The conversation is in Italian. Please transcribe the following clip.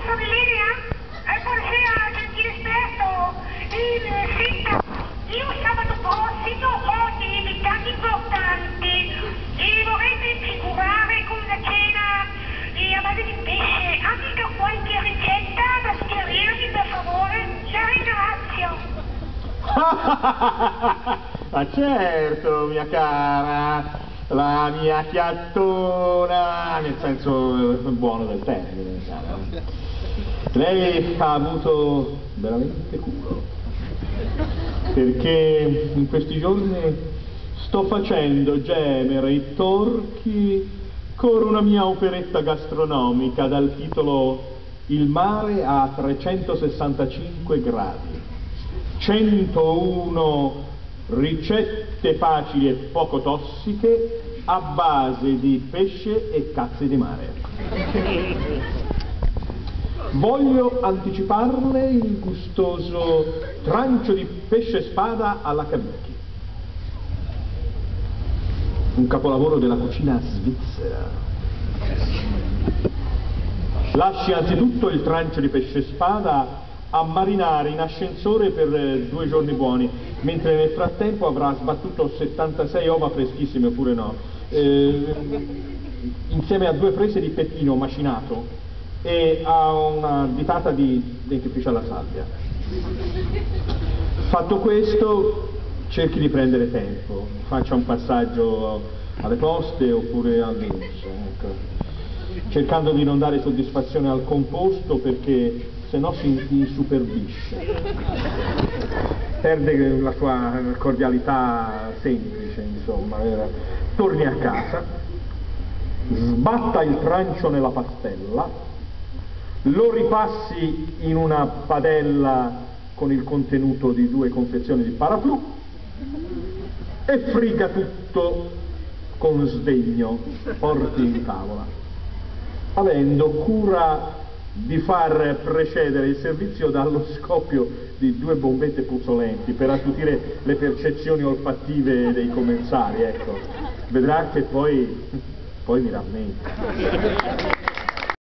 Valeria? Buonasera, gentile esperto. Senta, io sabato prossimo ho dei invitati importanti e vorrei ben figurare con una cena a base di pesce. Ha mica qualche ricetta da suggerirmi, per favore? La ringrazio. Ma certo, mia cara, la mia chiattona, nel senso buono del termine, cara. Lei ha avuto veramente culo, perché in questi giorni sto facendo gemere i torchi con una mia operetta gastronomica dal titolo Il mare a 365 gradi. 101 ricette facili e poco tossiche a base di pesce e cazzi di mare. Voglio anticiparle il gustoso trancio di pesce spada alla Kabuki, un capolavoro della cucina svizzera. Lasci anzitutto il trancio di pesce spada a marinare in ascensore per 2 giorni buoni, mentre nel frattempo avrà sbattuto 76 uova freschissime, oppure no, insieme a 2 prese di pettino macinato e a una ditata di dentifricio alla salvia. Fatto questo, cerchi di prendere tempo, faccia un passaggio alle poste oppure all'INPS, ecco, cercando di non dare soddisfazione al composto, perché se no si insuperbisce, perde la sua cordialità semplice, insomma. Torni a casa, sbatta il trancio nella pastella, lo ripassi in una padella con il contenuto di 2 confezioni di Paraflu e friga tutto con sdegno, porti in tavola, avendo cura di far precedere il servizio dallo scoppio di 2 bombette puzzolenti per attutire le percezioni olfattive dei commensali, ecco. Vedrà che poi mi rammenta.